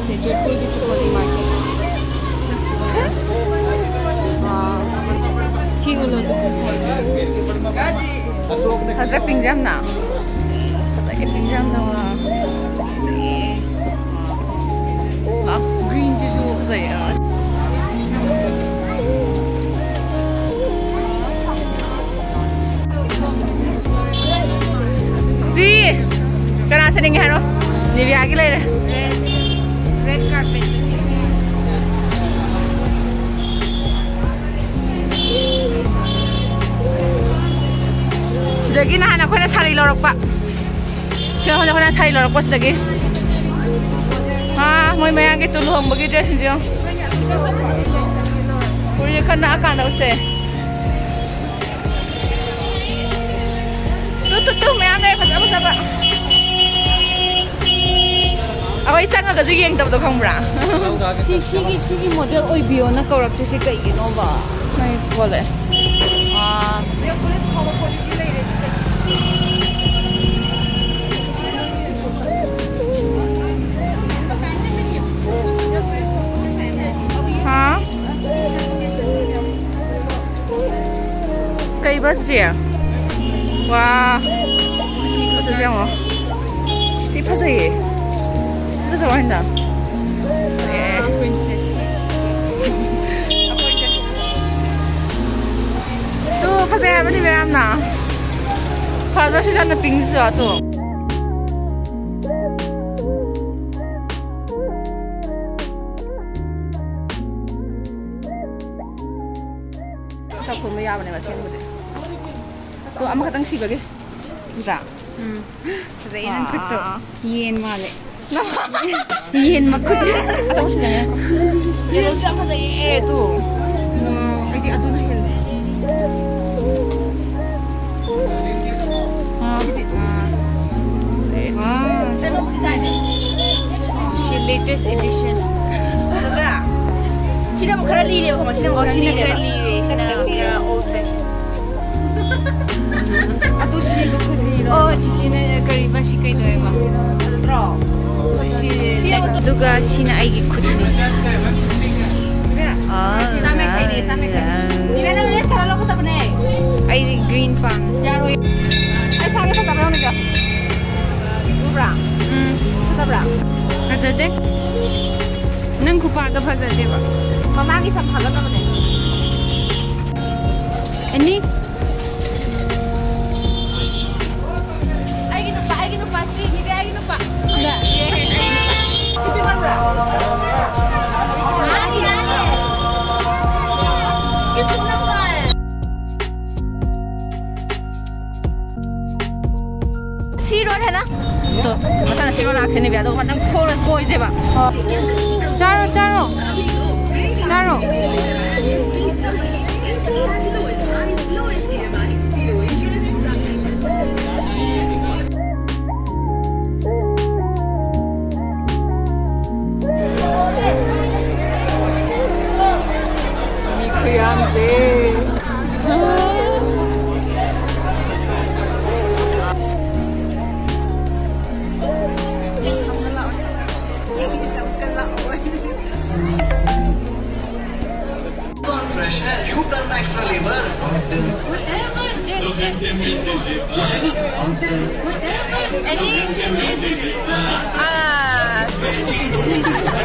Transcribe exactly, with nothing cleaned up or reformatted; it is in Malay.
से जयपुर की चिकोली मार्केट हाँ ठीक हो लो तो हज़रत पिंजम ना पता है पिंजम ना चाहिए हाँ ग्रीन चीज़ चाहिए जी कहाँ से नहीं है रो निविया की ले रहे red carpet lagi nah anak kena sari lorok pak, siapa nak kena sari lorok pas lagi, ah mau main gitu lu hom bagi dress ini, boleh kena akan dah usai, tu tu tu main main pas apa siapa, aku iseng agak jadi yang tahu tu kamu berang, si si ki si ki model oi bio nak kau raktu si kayak gitu ba, naik boleh, ah. हाँ कई बस जी वाह बस जी हो ती फसे ये ती फसे वाह इंदा तू फसे है बनी मेरा ना फसे से जाने पिंग से आ तू सब में याब नहीं बस ये तो अम्म खतंग सी बगे ज़रा ज़रा इन्हें खत्तो येन वाले येन मकुट अतः उसे जाने ये लोग सब फंसे ये तू ऐसी अदू नहीं है हाँ हाँ चलो डिज़ाइन she latest edition ज़रा Sina mo kara lili ako, sina mo oh sina kara lili sina kara old fashion ato siya do kari oh cici na kari ba si kay doy ba Tro si duga sina ay gikut ni ah same kay ni same kay ni bena ni tara lo ko sa bane ay green pan yaro ay pare pa sa bra ni ka ubra hmm sa bra kasade nang kupa ka phagade ba mama ki sam phaga na bane ani ay ginu pa ay ginu pa si ni be ay ginu pa da si be man bra ani ani itu napa si ro hai na to mata si ro la khne bia to mata khol koi je ba charo charo charo ni khuyam se क्यों करना extra labour Whatever, any, ah,